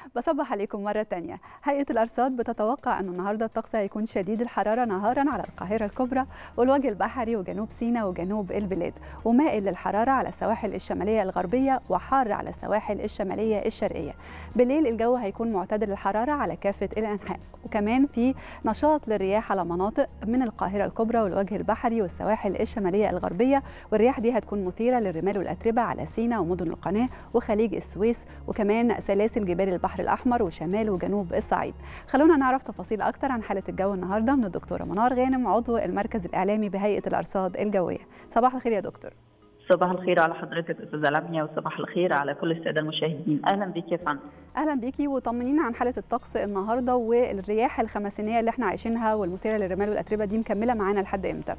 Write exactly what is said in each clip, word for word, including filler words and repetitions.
بصبح عليكم مرة تانية. هيئة الأرصاد بتتوقع أن النهاردة الطقس هيكون شديد الحرارة نهارا على القاهرة الكبرى والوجه البحري وجنوب سيناء وجنوب البلاد، ومائل للحرارة على السواحل الشمالية الغربية وحار على السواحل الشمالية الشرقية. بالليل الجو هيكون معتدل الحرارة على كافة الأنحاء، وكمان في نشاط للرياح على مناطق من القاهرة الكبرى والوجه البحري والسواحل الشمالية الغربية، والرياح دي هتكون مثيرة للرمال والأتربة على سيناء ومدن القناة وخليج السويس وكمان سلاسل جبال البحر الأحمر وشمال وجنوب الصعيد. خلونا نعرف تفاصيل أكتر عن حالة الجو النهاردة من الدكتورة منار غانم، عضو المركز الإعلامي بهيئة الأرصاد الجوية. صباح الخير يا دكتور. صباح الخير على حضرتك استاذه لميا، وصباح الخير على كل الساده المشاهدين. اهلا بيكي يا فندم. اهلا بيكي، وطمنينا عن حاله الطقس النهارده والرياح الخمسينيه اللي احنا عايشينها والمثيره للرمال والاتربه دي مكمله معانا لحد امتى؟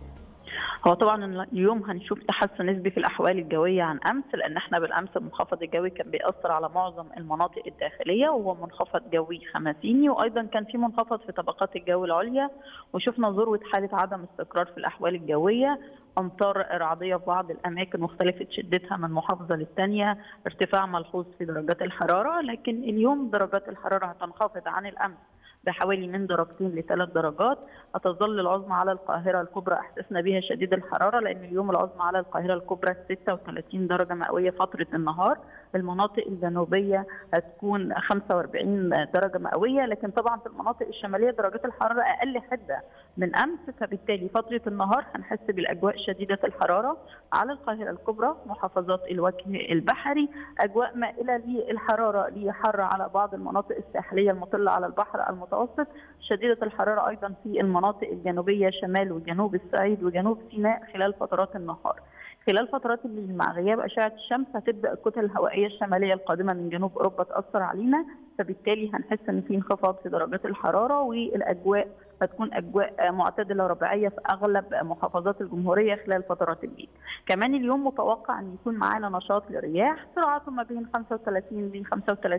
هو طبعا اليوم هنشوف تحسن نسبي في الاحوال الجويه عن امس، لان احنا بالامس المنخفض الجوي كان بيأثر على معظم المناطق الداخليه، وهو منخفض جوي خمسيني، وايضا كان في منخفض في طبقات الجو العليا، وشفنا ذروه حاله عدم استقرار في الاحوال الجويه، امطار رعديه في بعض الاماكن واختلفت شدتها من محافظه للثانيه، ارتفاع ملحوظ في درجات الحراره. لكن اليوم درجات الحراره هتنخفض عن الامس بحوالي من درجتين لثلاث درجات. هتظل العظمى على القاهره الكبرى احساسنا بها شديد الحراره، لان اليوم العظمى على القاهره الكبرى ستة وثلاثين درجه مئويه فتره النهار. المناطق الجنوبيه هتكون خمسة وأربعين درجه مئويه، لكن طبعا في المناطق الشماليه درجات الحراره اقل حده من امس، فبالتالي فتره النهار هنحس بالاجواء شديده الحراره على القاهره الكبرى، محافظات الوجه البحري، اجواء مائله للحراره لحر على بعض المناطق الساحليه المطله على البحر المتوسط، شديدة الحرارة أيضا في المناطق الجنوبية شمال وجنوب الصعيد وجنوب سيناء خلال فترات النهار. خلال فترات الليل مع غياب أشعة الشمس هتبدأ الكتل الهوائية الشمالية القادمة من جنوب أوروبا تأثر علينا، فبالتالي هنحس إن في انخفاض في درجات الحرارة، والأجواء هتكون أجواء معتدلة ربيعية في أغلب محافظات الجمهورية خلال فترات الليل. كمان اليوم متوقع أن يكون معانا نشاط للرياح سرعته ما بين خمسة وثلاثين ل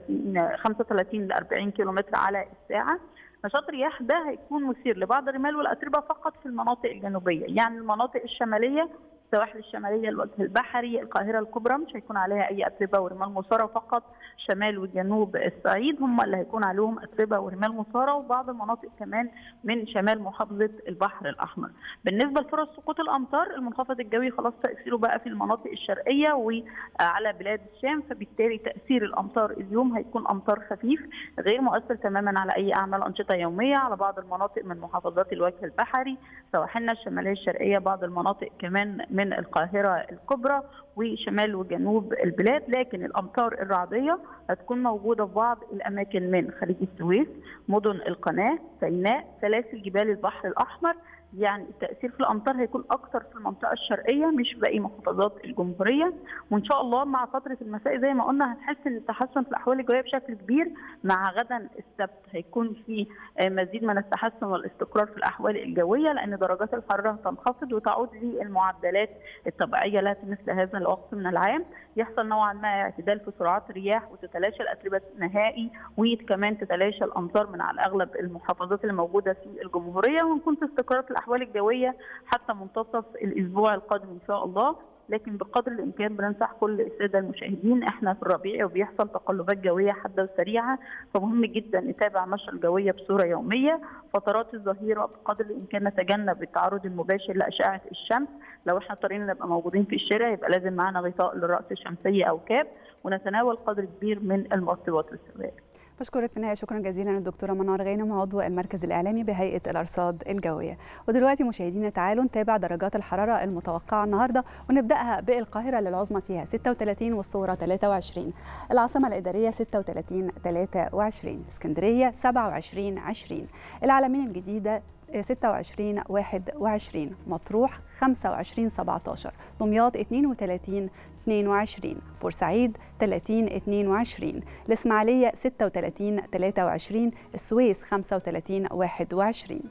خمسة وثلاثين ل أربعين كيلومتر على الساعة. نشاط الرياح ده هيكون مثير لبعض الرمال والأتربة فقط في المناطق الجنوبية، يعني المناطق الشمالية السواحل الشماليه، الوجه البحري، القاهره الكبرى مش هيكون عليها اي اتربه ورمال مثاره، فقط شمال وجنوب الصعيد هم اللي هيكون عليهم اتربه ورمال مثاره، وبعض المناطق كمان من شمال محافظه البحر الاحمر. بالنسبه لفرص سقوط الامطار، المنخفض الجوي خلاص تاثيره بقى في المناطق الشرقيه وعلى بلاد الشام، فبالتالي تاثير الامطار اليوم هيكون امطار خفيف غير مؤثر تماما على اي اعمال انشطه يوميه على بعض المناطق من محافظات الوجه البحري، سواحلنا الشماليه الشرقيه، بعض المناطق كمان من القاهرة الكبرى وشمال وجنوب البلاد. لكن الأمطار الرعدية هتكون موجودة في بعض الأماكن من خليج السويس، مدن القناة، سيناء، سلاسل جبال البحر الأحمر. يعني التأثير في الأمطار هيكون أكثر في المنطقة الشرقية مش في باقي محافظات الجمهورية. وإن شاء الله مع فترة المساء زي ما قلنا هنحس إن التحسن في الأحوال الجوية بشكل كبير. مع غدا السبت هيكون في مزيد من التحسن والاستقرار في الأحوال الجوية، لأن درجات الحرارة هتنخفض وتعود للمعدلات الطبيعية لها في مثل هذا الوقت من العام. يحصل نوعا ما اعتدال في سرعات الرياح وتتلاشى الأتربة نهائي، وكمان تتلاشى الأمطار من على أغلب المحافظات اللي موجودة في الجمهورية، ونكون في استقرار في الأحوال الجوية حتى منتصف الأسبوع القادم إن شاء الله. لكن بقدر الإمكان بننصح كل السادة المشاهدين، إحنا في الربيع وبيحصل تقلبات جوية حادة وسريعة، فمهم جدا نتابع النشرة الجوية بصورة يومية. فترات الظهيرة بقدر الإمكان نتجنب التعرض المباشر لأشعة الشمس، لو إحنا اضطرينا نبقى موجودين في الشارع يبقى لازم معنا غطاء للرأس الشمسية أو كاب، ونتناول قدر كبير من المرطبات والسوائل. بشكرك في النهايه شكرا جزيلا الدكتوره منار غانم، عضو المركز الاعلامي بهيئه الارصاد الجويه. ودلوقتي مشاهدينا تعالوا نتابع درجات الحراره المتوقعه النهارده، ونبداها بالقاهره للعظمى فيها ستة وثلاثين والصغرى ثلاثة وعشرين، العاصمه الاداريه ستة وثلاثين ثلاثة وعشرين، اسكندريه سبعة وعشرين عشرين، العلمين الجديده ستة وعشرين واحد وعشرين، مطروح خمسة وعشرين سبعة عشر، دمياط اثنين وثلاثين اثنين وعشرين، بورسعيد ثلاثين اثنين وعشرين، الإسماعيلية ستة وثلاثين ثلاثة وعشرين، السويس خمسة وثلاثين واحد وعشرين،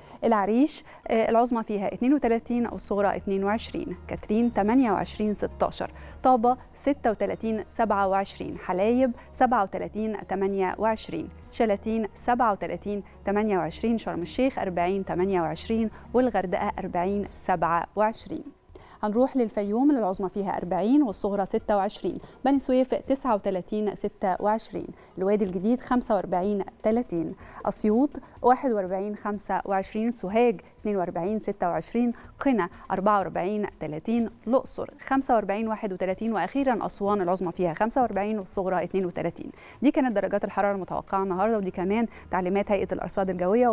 العريش العظمى فيها اثنين وثلاثين والصغرى اثنين وعشرين، كاترين ثمانية وعشرين ستة عشر، طابة ستة وثلاثين سبعة وعشرين، حلايب سبعة وثلاثين ثمانية وعشرين، شلاتين سبعة وثلاثين ثمانية وعشرين، شرم الشيخ أربعين ثمانية وعشرين، والغردقة أربعين سبعة وعشرين. هنروح للفيوم اللي العظمى فيها أربعين والصغرى ستة وعشرين، بني سويف تسعة وثلاثين ستة وعشرين، الوادي الجديد خمسة وأربعين ثلاثين، أسيوط واحد وأربعين خمسة وعشرين، سوهاج اثنين وأربعين ستة وعشرين، قنا أربعة وأربعين ثلاثين، الأقصر خمسة وأربعين واحد وثلاثين، وأخيرا أسوان العظمى فيها خمسة وأربعين والصغرى اثنين وثلاثين. دي كانت درجات الحرارة المتوقعة النهارده، ودي كمان تعليمات هيئة الأرصاد الجوية.